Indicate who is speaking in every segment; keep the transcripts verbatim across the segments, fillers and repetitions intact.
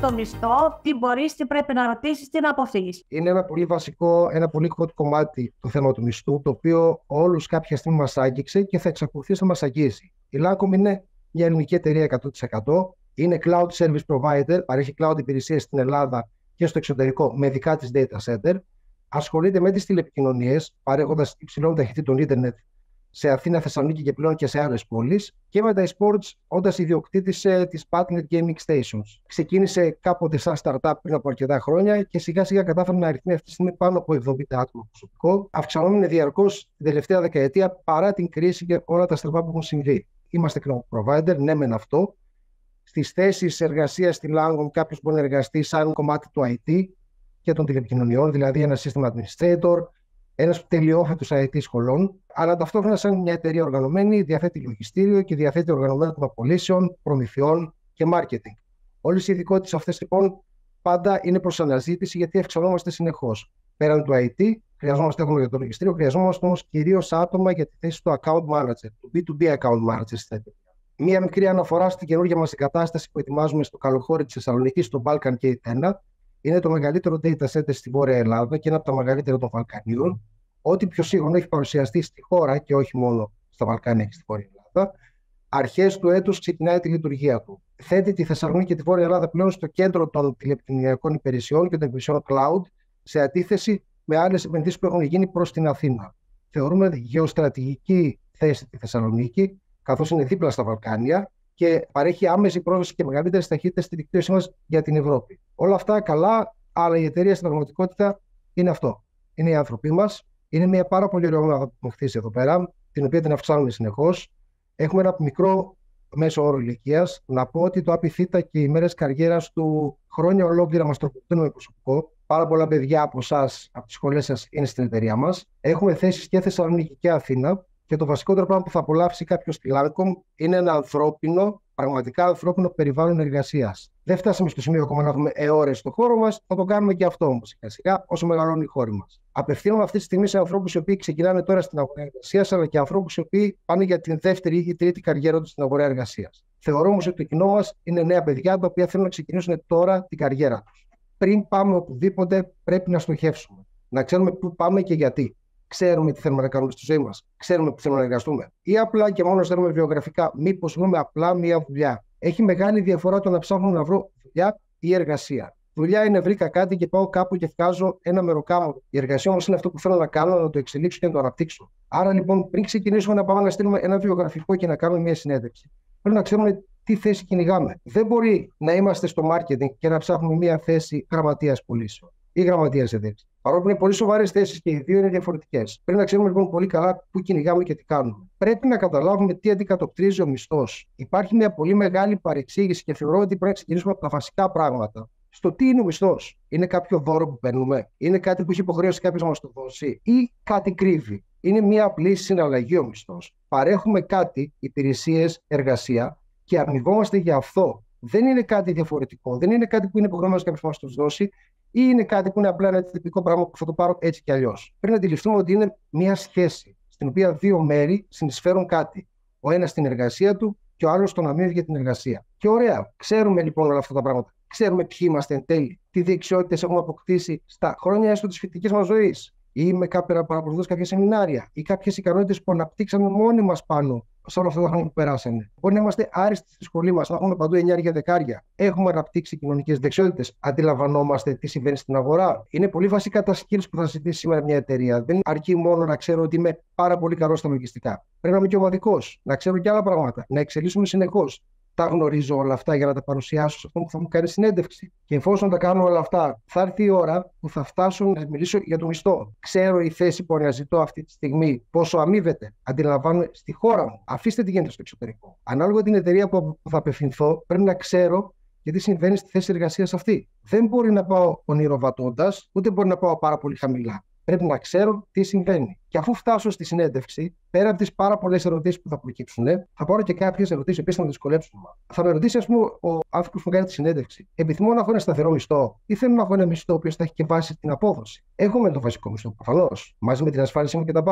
Speaker 1: στο μισθό, τι μπορείς, τι πρέπει να ρωτήσεις, τι να αποφύγεις.
Speaker 2: Είναι ένα πολύ βασικό, ένα πολύ hot κομμάτι το θέμα του μισθού, το οποίο όλους κάποια στιγμή μας άγγιξε και θα εξακολουθήσει να μας αγγίζει. Η Lancome είναι μια ελληνική εταιρεία εκατό τοις εκατό. Είναι cloud service provider, παρέχει cloud υπηρεσίες στην Ελλάδα και στο εξωτερικό με δικά της data center. Ασχολείται με τις τηλεπικοινωνίες, παρέχοντας υψηλών ταχυτήτων ίντερνετ σε Αθήνα, Θεσσαλονίκη και πλέον και σε άλλες πόλεις. Και με τα e-sports, όντας ιδιοκτήτης ε, της Partner Gaming Stations. Ξεκίνησε κάποτε σαν startup πριν από αρκετά χρόνια και σιγά σιγά κατάφερε να αριθμεί αυτή τη στιγμή πάνω από εβδομήντα άτομα προσωπικό. Αυξανόμενο διαρκώς την τελευταία δεκαετία παρά την κρίση και όλα τα στραβά που έχουν συμβεί. Είμαστε cloud provider, ναι μεν αυτό. Στις θέσεις εργασίας στη Lancome κάποιος μπορεί να εργαστεί σαν κομμάτι του άι τι και των τηλεπικοινωνιών, δηλαδή ένα σύστημα administrator, ένας τελειόφετος άι τι σχολών, αλλά ταυτόχρονα σαν μια εταιρεία οργανωμένη διαθέτει λογιστήριο και διαθέτει οργανωμένο των απολύσεων, προμηθειών και marketing. Όλες οι ειδικότητες αυτές λοιπόν πάντα είναι προς αναζήτηση γιατί αυξανόμαστε συνεχώς. Πέραν του άι τι, χρειαζόμαστε άτομα για το λογιστήριο, χρειαζόμαστε όμως κυρίως άτομα για τη θέση του account manager, του μπι του μπι account manager στην εταιρεία. Μία μικρή αναφορά στην καινούργια μας εγκατάσταση που ετοιμάζουμε στο καλοχώρι της Θεσσαλονίκης, στο Balkan Gate ένα. Είναι το μεγαλύτερο data center στη Βόρεια Ελλάδα και ένα από τα μεγαλύτερα των Βαλκανίων. Ό,τι πιο σύγχρονο έχει παρουσιαστεί στη χώρα και όχι μόνο στα Βαλκάνια και στη Βόρεια Ελλάδα. Αρχές του έτους ξεκινάει τη λειτουργία του. Θέτει τη Θεσσαλονίκη και τη Βόρεια Ελλάδα πλέον στο κέντρο των τηλεπικοινωνιακών υπηρεσιών και των υπηρεσιών cloud, σε αντίθεση με άλλες επενδύσεις που έχουν γίνει προς την Αθήνα. Θεωρούμε γεωστρατηγική θέση τη Θεσσαλονίκη, καθώς είναι δίπλα στα Βαλκάνια και παρέχει άμεση πρόσβαση και μεγαλύτερη ταχύτητα στη δικτύωσή μας για την Ευρώπη. Όλα αυτά καλά, αλλά η εταιρεία στην πραγματικότητα είναι αυτό. Είναι οι άνθρωποι μας. Είναι μια πάρα πολύ ωραία ομάδα που έχουμε χτίσει εδώ πέρα, την οποία την αυξάνουμε συνεχώς. Έχουμε ένα μικρό μέσο όρο ηλικίας. Να πω ότι το ΑΠΙΘΙΤΑ και οι μέρες καριέρας του χρόνια ολόκληρα μας τροφοδοτούν με προσωπικό. Πάρα πολλά παιδιά από εσάς, από τις σχολές σας, είναι στην εταιρεία μας. Έχουμε θέσεις και Θεσσαλονίκη και Αθήνα. Και το βασικότερο πράγμα που θα απολαύσει κάποιος στη Lancome είναι ένα ανθρώπινο, πραγματικά ανθρώπινο περιβάλλον εργασίας. Δεν φτάσαμε στο σημείο ακόμα να έχουμε αιώρες στο χώρο μας, θα το κάνουμε και αυτό όμως σιγά σιγά όσο μεγαλώνει η χώρα μας. Απευθύνομαι αυτή τη στιγμή σε ανθρώπους οι οποίοι ξεκινάνε τώρα στην αγορά εργασίας, αλλά και ανθρώπους οι οποίοι πάνε για την δεύτερη ή τρίτη καριέρα τους στην αγορά εργασίας. Θεωρώ όμως ότι το κοινό μας είναι νέα παιδιά τα οποία θέλουν να ξεκινήσουν τώρα την καριέρα τους. Πριν πάμε οπουδήποτε, πρέπει να στοχεύσουμε. Να ξέρουμε πού πάμε και γιατί. Ξέρουμε τι θέλουμε να κάνουμε στη ζωή μας. Ξέρουμε που θέλουμε να εργαστούμε. Ή απλά και μόνο θέλουμε βιογραφικά. Μήπως βρούμε απλά μία δουλειά. Έχει μεγάλη διαφορά το να ψάχνω να βρω δουλειά ή εργασία. Δουλειά είναι βρήκα κάτι και πάω κάπου και βγάζω ένα μεροκάμα. Η εργασία όμως είναι αυτό που θέλω να κάνω, να το εξελίξω και να το αναπτύξω. Άρα λοιπόν, πριν ξεκινήσουμε να πάμε να στείλουμε ένα βιογραφικό και να κάνουμε μια συνέντευξη, πρέπει να ξέρουμε τι θέση κυνηγάμε. Δεν μπορεί να είμαστε στο marketing και να ψάχνουμε μια θέση γραμματείας πωλήσεων ή γραμματείας εταιρείας. Παρόλο που είναι πολύ σοβαρές θέσεις και οι δύο είναι διαφορετικές. Πρέπει να ξέρουμε λοιπόν πολύ καλά πού κυνηγάμε και τι κάνουμε. Πρέπει να καταλάβουμε τι αντικατοπτρίζει ο μισθός. Υπάρχει μια πολύ μεγάλη παρεξήγηση και θεωρώ ότι πρέπει να ξεκινήσουμε από τα βασικά πράγματα. Στο τι είναι ο μισθός. Είναι κάποιο δώρο που παίρνουμε, είναι κάτι που έχει υποχρέωση κάποιος να μας το δώσει ή κάτι κρύβει. Είναι μια απλή συναλλαγή ο μισθός. Παρέχουμε κάτι, υπηρεσίες, εργασία και αμοιβόμαστε για αυτό. Δεν είναι κάτι διαφορετικό. Δεν είναι κάτι που είναι υποχρεωμένος κάποιος να μας το δώσει ή είναι κάτι που είναι απλά ένα τυπικό πράγμα που θα το πάρω έτσι κι αλλιώς. Πρέπει να αντιληφθούμε ότι είναι μια σχέση στην οποία δύο μέρη συνεισφέρουν κάτι. Ο ένας στην εργασία του και ο άλλος τον αμείβει για την εργασία. Και ωραία, ξέρουμε λοιπόν όλα αυτά τα πράγματα. Ξέρουμε ποιοι είμαστε εν τέλει, τι δεξιότητες έχουμε αποκτήσει στα χρόνια έστω της φοιτητικής μας ζωής, ή με κάποια παρακολουθώντας κάποια σεμινάρια, ή κάποιες ικανότητες που αναπτύξαμε μόνοι μας πάνω σε όλα αυτά τα χρόνια που περάσανε. Μπορεί να είμαστε άριστοι στη σχολή μας, να έχουμε παντού εννιά δεκάρια. Έχουμε αναπτύξει κοινωνικές δεξιότητες. Αντιλαμβανόμαστε τι συμβαίνει στην αγορά. Είναι πολύ βασικά τα skills που θα ζητήσει σήμερα μια εταιρεία. Δεν αρκεί μόνο να ξέρω ότι είμαι πάρα πολύ καλός στα λογιστικά. Πρέπει να είμαι και ομαδικός, να ξέρω και άλλα πράγματα, να εξελίσσουμε συνεχώς. Τα γνωρίζω όλα αυτά για να τα παρουσιάσω σε αυτόν που θα μου κάνει συνέντευξη. Και εφόσον τα κάνω όλα αυτά, θα έρθει η ώρα που θα φτάσω να μιλήσω για το μισθό. Ξέρω η θέση που αναζητώ αυτή τη στιγμή, πόσο αμείβεται. Αντιλαμβάνομαι στη χώρα μου. Αφήστε τι γίνεται στο εξωτερικό. Ανάλογα την εταιρεία που θα απευθυνθώ, πρέπει να ξέρω γιατί συμβαίνει στη θέση εργασίας αυτή. Δεν μπορεί να πάω ονειροβατώντας, ούτε μπορεί να πάω πάρα πολύ χαμηλά. Πρέπει να ξέρω τι συμβαίνει. Και αφού φτάσω στη συνέντευξη, πέρα από τις πάρα πολλές ερωτήσεις που θα προκύψουν, θα πάρω και κάποιες ερωτήσεις που θα με δυσκολέψουν. Θα με ρωτήσει, ας πούμε, ο άνθρωπος που κάνει τη συνέντευξη, επιθυμώ να έχω ένα σταθερό μισθό ή θέλω να έχω ένα μισθό ο οποίος θα έχει και βάση την απόδοση. Έχουμε το βασικό μισθό, προφανώς, μαζί με την ασφάλιση μου και τα πάντα.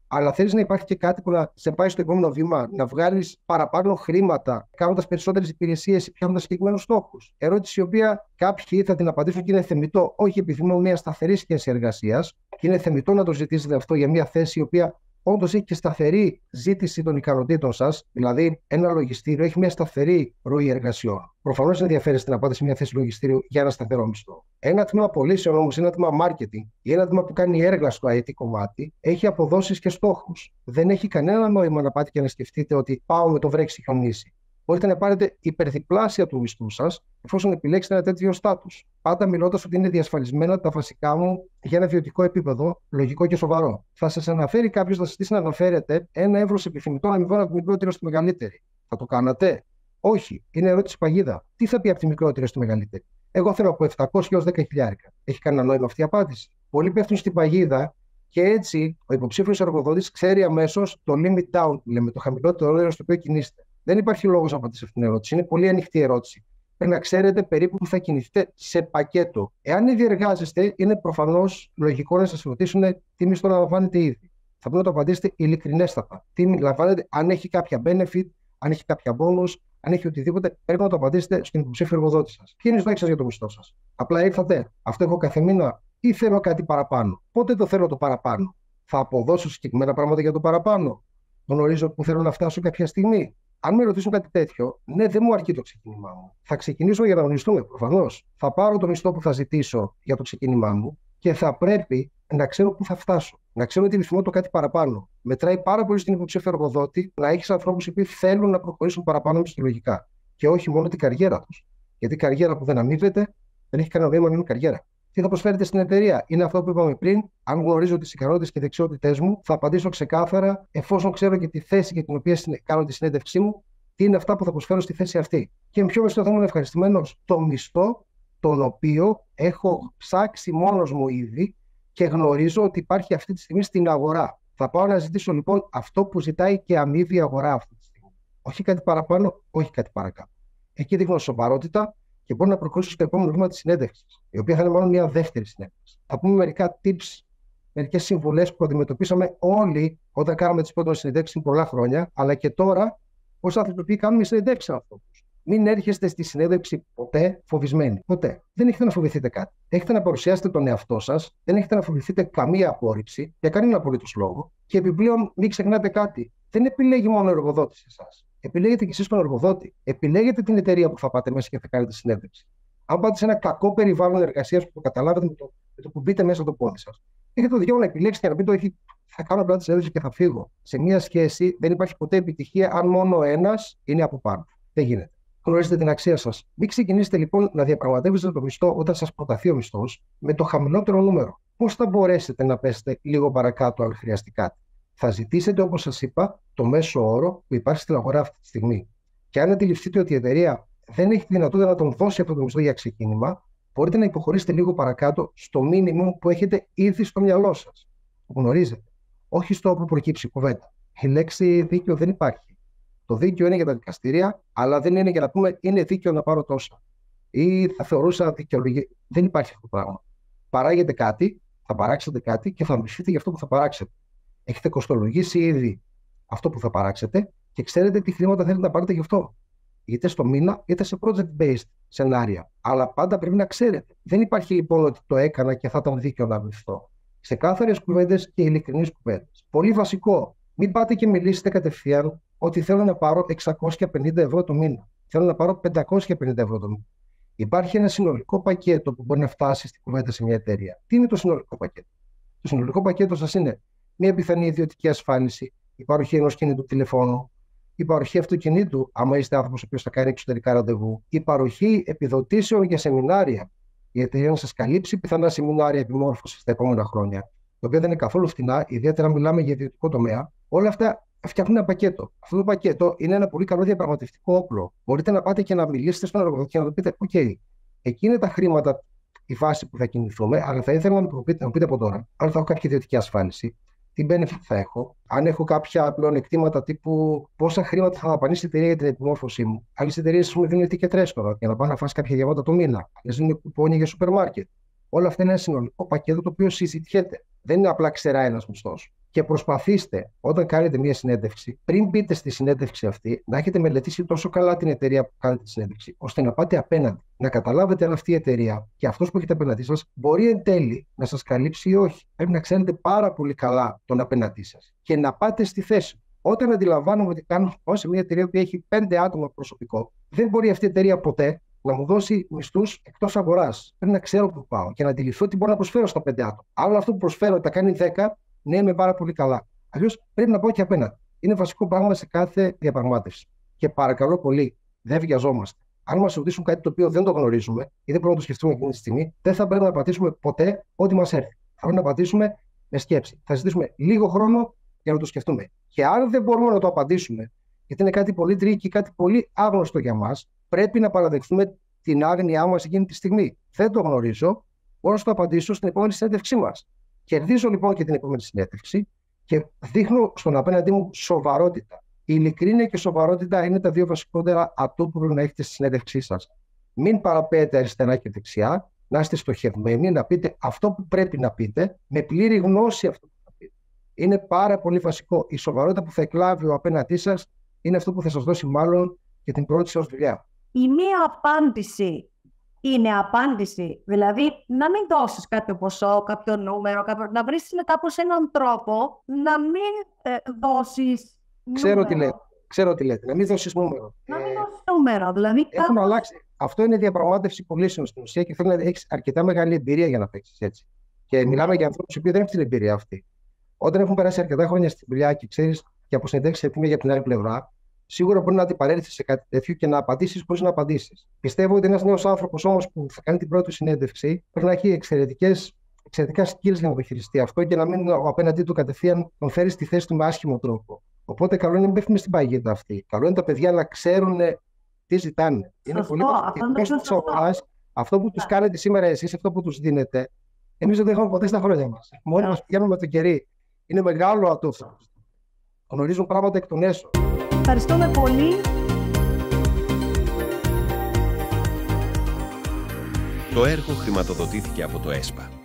Speaker 2: αλλά θέλεις να υπάρχει και κάτι που να σε πάει στο επόμενο βήμα, να βγάλεις παραπάνω χρήματα, κάνοντας περισσότερες υπηρεσίες ή πιάνοντας συγκεκριμένους στόχους. Ερώτηση η οποία κάποιοι θα την απαντήσουν και είναι θεμιτό. Όχι, επιθυμώ μια σταθερή σχέση εργασίας και είναι θεμιτό να το ζητήσετε αυτό για μια θέση η οποία όντως έχει και σταθερή ζήτηση των ικανοτήτων σας, δηλαδή ένα λογιστήριο έχει μια σταθερή ροή εργασιών. Προφανώς ενδιαφέρεστε να πάτε σε μια θέση λογιστήριου για ένα σταθερό μισθό. Ένα τμήμα πωλήσεων όμως, ένα τμήμα marketing ή ένα τμήμα που κάνει έργα στο άι τι κομμάτι, έχει αποδόσεις και στόχους. Δεν έχει κανένα νόημα να πάτε και να σκεφτείτε ότι πάω με το βρέξει χιονίσει. Μπορείτε να πάρετε υπερδιπλάσια του μισθού σας, εφόσον επιλέξετε ένα τέτοιο στάτους. Πάντα μιλώντας ότι είναι διασφαλισμένα τα βασικά μου για ένα βιωτικό επίπεδο, λογικό και σοβαρό. Θα σας αναφέρει κάποιος, θα σας ζητήσει να αναφέρετε ένα εύρος επιθυμητών αμοιβών από τη μικρότερη στη μεγαλύτερη. Θα το κάνατε? Όχι. Είναι ερώτηση παγίδα. Τι θα πει από τη μικρότερη στη μεγαλύτερη? Εγώ θέλω από επτακόσια έως δέκα χιλιάδες. Έχει κανένα νόημα αυτή η απάντηση? Πολλοί πέφτουν στην παγίδα και έτσι ο υποψήφιος εργοδότης ξέρει αμέσως το limit down, λέμε, το χαμηλότερο όριο στο οποίο κινείστε. Δεν υπάρχει λόγος να απαντήσετε αυτήν την ερώτηση. Είναι πολύ ανοιχτή ερώτηση. Πρέπει να ξέρετε περίπου που θα κινηθείτε σε πακέτο. Εάν ήδη εργάζεστε, είναι προφανώς λογικό να σας ρωτήσουν τι μισθό να λαμβάνετε ήδη. Θα πρέπει να το απαντήσετε ειλικρινέστατα. Τι λαμβάνετε, αν έχει κάποια benefit, αν έχει κάποια bonus, αν έχει οτιδήποτε, πρέπει να το απαντήσετε στον υποψήφιο εργοδότη σας. Ποιο είναι οι στόχοι σας για το μισθό σας? Απλά ήρθατε, αυτό έχω κάθε μήνα, ή θέλω κάτι παραπάνω? Πότε το θέλω το παραπάνω? Θα αποδώσω συγκεκριμένα πράγματα για το παραπάνω? Γνωρίζω που θέλω να φτάσω κάποια στιγμή? Αν με ρωτήσουν κάτι τέτοιο, ναι, δεν μου αρκεί το ξεκίνημά μου. Θα ξεκινήσω για να αγωνιστούμε, προφανώς. Θα πάρω το μισθό που θα ζητήσω για το ξεκίνημά μου και θα πρέπει να ξέρω πού θα φτάσω. Να ξέρω ότι επιθυμώ το κάτι παραπάνω. Μετράει πάρα πολύ στην υποψήφιο εργοδότη να έχει ανθρώπους οι οποίοι θέλουν να προχωρήσουν παραπάνω μισθολογικά. Και όχι μόνο την καριέρα τους. Γιατί η καριέρα που δεν αμείβεται δεν έχει κανένα νόημα να είναι καριέρα. Τι θα προσφέρετε στην εταιρεία? Είναι αυτό που είπαμε πριν. Αν γνωρίζω τις ικανότητες και δεξιότητές μου, θα απαντήσω ξεκάθαρα, εφόσον ξέρω και τη θέση για την οποία κάνω τη συνέντευξή μου, τι είναι αυτά που θα προσφέρω στη θέση αυτή. Και με ποιο μισθό θα ήμουν ευχαριστημένος? Το μισθό τον οποίο έχω ψάξει μόνος μου ήδη και γνωρίζω ότι υπάρχει αυτή τη στιγμή στην αγορά. Θα πάω να ζητήσω λοιπόν αυτό που ζητάει και αμείβει η αγορά αυτή τη στιγμή. Όχι κάτι παραπάνω, όχι κάτι παρακάτω. Εκεί δείχνω σοβαρότητα. Και μπορώ να προχωρήσω στο επόμενο βήμα της συνέντευξης, η οποία θα είναι μόνο μια δεύτερη συνέντευξη. Θα πούμε μερικά tips, μερικές συμβουλές που αντιμετωπίσαμε όλοι όταν κάναμε τις πρώτες συνέντευξεις πριν πολλά χρόνια, αλλά και τώρα, ως άνθρωποι που κάνουμε συνέντευξεις ανθρώπους. Μην έρχεστε στη συνέντευξη ποτέ φοβισμένοι. Ποτέ. Δεν έχετε να φοβηθείτε κάτι. Έχετε να παρουσιάσετε τον εαυτό σας, δεν έχετε να φοβηθείτε καμία απόρριψη για κανένα απολύτως λόγο. Και επιπλέον, μην ξεχνάτε κάτι. Δεν επιλέγει μόνο ο εργοδότης εσάς. Επιλέγετε και εσείς τον εργοδότη. Επιλέγετε την εταιρεία που θα πάτε μέσα και θα κάνετε συνέντευξη. Αν πάτε σε ένα κακό περιβάλλον εργασίας που το καταλάβετε με το, με το που μπείτε μέσα το πόδι σας, έχετε το δικαίωμα να επιλέξετε και να πείτε: όχι, θα κάνω απλά τη συνέντευξη και θα φύγω. Σε μια σχέση δεν υπάρχει ποτέ επιτυχία αν μόνο ένας είναι από πάνω. Δεν γίνεται. Γνωρίζετε την αξία σας. Μην ξεκινήσετε λοιπόν να διαπραγματεύεστε το μισθό όταν σας προταθεί ο μισθός με το χαμηλότερο νούμερο. Πώς θα μπορέσετε να πέσετε λίγο παρακάτω αν χρειαστεί κάτι? Θα ζητήσετε, όπως σας είπα, το μέσο όρο που υπάρχει στην αγορά αυτή τη στιγμή. Και αν αντιληφθείτε ότι η εταιρεία δεν έχει τη δυνατότητα να τον δώσει αυτό το μισθό για ξεκίνημα, μπορείτε να υποχωρήσετε λίγο παρακάτω στο μήνυμο που έχετε ήδη στο μυαλό σας. Το γνωρίζετε. Όχι στο όπου προκύψει η κουβέντα. Η λέξη δίκαιο δεν υπάρχει. Το δίκαιο είναι για τα δικαστήρια, αλλά δεν είναι για να πούμε είναι δίκαιο να πάρω τόσα. Ή θα θεωρούσα δικαιολογία. Δεν υπάρχει αυτό το πράγμα. Παράγετε κάτι, θα παράξετε κάτι και θα αμφισβητείτε για αυτό που θα παράξετε. Έχετε κοστολογήσει ήδη αυτό που θα παράξετε και ξέρετε τι χρήματα θέλετε να πάρετε γι' αυτό. Είτε στο μήνα είτε σε project-based σενάρια. Αλλά πάντα πρέπει να ξέρετε. Δεν υπάρχει λοιπόν ότι το έκανα και θα ήταν δίκαιο να αμυφθώ. Ξεκάθαρες κουβέντες και ειλικρινείς κουβέντες. Πολύ βασικό. Μην πάτε και μιλήσετε κατευθείαν ότι θέλω να πάρω εξακόσια πενήντα ευρώ το μήνα. Θέλω να πάρω πεντακόσια πενήντα ευρώ το μήνα. Υπάρχει ένα συνολικό πακέτο που μπορεί να φτάσει στην κουβέντα σε μια εταιρεία. Τι είναι το συνολικό πακέτο? Το συνολικό πακέτο σας είναι μια πιθανή ιδιωτική ασφάλιση, η παροχή ενός κινητού τηλεφώνου, η παροχή αυτοκινήτου, άμα είστε άνθρωπος ο οποίος θα κάνει εξωτερικά ραντεβού, η παροχή επιδοτήσεων για σεμινάρια. Η εταιρεία να σας καλύψει πιθανά σεμινάρια επιμόρφωσης τα επόμενα χρόνια, τα οποία δεν είναι καθόλου φτηνά, ιδιαίτερα μιλάμε για ιδιωτικό τομέα. Όλα αυτά φτιάχνουν ένα πακέτο. Αυτό το πακέτο είναι ένα πολύ καλό διαπραγματευτικό όπλο. Μπορείτε να πάτε και να μιλήσετε στον εργοδότη και να του πείτε: OK, εκεί είναι τα χρήματα, η βάση που θα κινηθούμε, αλλά θα ήθελα να μου πείτε, να μου πείτε από τώρα, αν θα έχω κάποια ιδιωτική ασφάλιση, τι benefit θα έχω, αν έχω κάποια πλεονεκτήματα τύπου πόσα χρήματα θα δαπανίσει η εταιρεία για την επιμόρφωσή μου. Άλλες εταιρείες μου δίνουν ticket restaurant για να πάνε να φας κάποια γεύματα το μήνα. Άλλες δίνουν κουπόνια για σούπερ μάρκετ. Όλα αυτά είναι ένα συνολικό πακέτο το οποίο συζητιέται. Δεν είναι απλά ξερά ένας μισθός. Και προσπαθήστε, όταν κάνετε μια συνέντευξη, πριν μπείτε στη συνέντευξη αυτή, να έχετε μελετήσει τόσο καλά την εταιρεία που κάνετε τη συνέντευξη, ώστε να πάτε απέναντι, να καταλάβετε αν αυτή η εταιρεία και αυτός που έχετε απέναντί σας μπορεί εν τέλει να σας καλύψει ή όχι. Πρέπει να ξέρετε πάρα πολύ καλά τον απέναντί σας και να πάτε στη θέση. Όταν αντιλαμβάνομαι ότι κάνω σε μια εταιρεία που έχει πέντε άτομα προσωπικό, δεν μπορεί αυτή η εταιρεία ποτέ να μου δώσει μισθούς εκτός αγοράς. Πρέπει να ξέρω πού πάω και να αντιληφθώ τι μπορώ να προσφέρω στα πέντε άτομα. Αν αυτό που προσφέρω τα κάνει δέκα, ναι, είμαι πάρα πολύ καλά. Αλλιώς πρέπει να πάω και απέναντι. Είναι βασικό πράγμα σε κάθε διαπραγμάτευση. Και παρακαλώ πολύ, δεν βιαζόμαστε. Αν μας ρωτήσουν κάτι το οποίο δεν το γνωρίζουμε ή δεν μπορούμε να το σκεφτούμε εκείνη τη στιγμή, δεν θα πρέπει να πατήσουμε ποτέ ό,τι μας έρθει. Θα πρέπει να πατήσουμε με σκέψη. Θα ζητήσουμε λίγο χρόνο για να το σκεφτούμε. Και αν δεν μπορούμε να το απαντήσουμε, γιατί είναι κάτι πολύ τρίκι, κάτι πολύ άγνωστο για μας, πρέπει να παραδεχθούμε την άγνοιά μας εκείνη τη στιγμή. Δεν το γνωρίζω, μπορώ να το απαντήσω στην επόμενη συνέντευξή μας. Κερδίζω λοιπόν και την επόμενη συνέντευξη και δείχνω στον απέναντί μου σοβαρότητα. Η ειλικρίνεια και η σοβαρότητα είναι τα δύο βασικότερα ατού που πρέπει να έχετε στη συνέντευξή σας. Μην παραπέτε αριστερά και δεξιά, να είστε στοχευμένοι, να πείτε αυτό που πρέπει να πείτε, με πλήρη γνώση αυτό που θα πείτε. Είναι πάρα πολύ βασικό. Η σοβαρότητα που θα εκλάβει ο απέναντί σας είναι αυτό που θα σας δώσει μάλλον και την πρώτη σας δουλειά.
Speaker 1: Η μία απάντηση είναι απάντηση. Δηλαδή, να μην δώσεις κάποιο ποσό, κάποιο νούμερο, κάποιο... να βρεις κάπως έναν τρόπο να μην ε, δώσεις
Speaker 2: Ξέρω
Speaker 1: νούμερο.
Speaker 2: τι λέτε. Ξέρω τι λέτε. Να μην δώσεις νούμερο.
Speaker 1: Να μην δώσεις νούμερο. Δηλαδή,
Speaker 2: Έχουν
Speaker 1: κάπως...
Speaker 2: αλλάξει. Αυτό είναι διαπραγμάτευση πωλήσεων στην ουσία και θέλει να έχεις αρκετά μεγάλη εμπειρία για να παίξεις έτσι. Και μιλάμε για ανθρώπους που δεν έχουν την εμπειρία αυτή. Όταν έχουν περάσει αρκετά χρόνια στη δουλειά και ξέρεις και από συνεντεύξεις έτοιμη για την άλλη πλευρά, σίγουρα μπορεί να αντιπαρέλθεις σε κάτι τέτοιο και να απαντήσεις χωρίς να απαντήσεις. Πιστεύω ότι ένας νέος άνθρωπος όμως που θα κάνει την πρώτη συνέντευξη πρέπει να έχει εξαιρετικές, εξαιρετικά skills για να το χειριστεί αυτό και να μην ο απέναντί του κατευθείαν τον φέρει στη θέση του με άσχημο τρόπο. Οπότε καλό είναι να μην πέφτουμε στην παγίδα αυτή. Καλό είναι τα παιδιά να ξέρουν τι ζητάνε. Είναι πολύ βασικό. Αυτό που τους κάνετε σήμερα εσείς, αυτό που τους δίνετε, εμείς δεν το είχαμε ποτέ στα χρόνια μας. Μόνοι μας πηγαίνουμε με το κερί. Είναι μεγάλο ατού. Γνωρίζουν πράγματα εκ των έσω.
Speaker 1: Ευχαριστούμε πολύ.
Speaker 3: Το έργο χρηματοδοτήθηκε από το ΕΣΠΑ.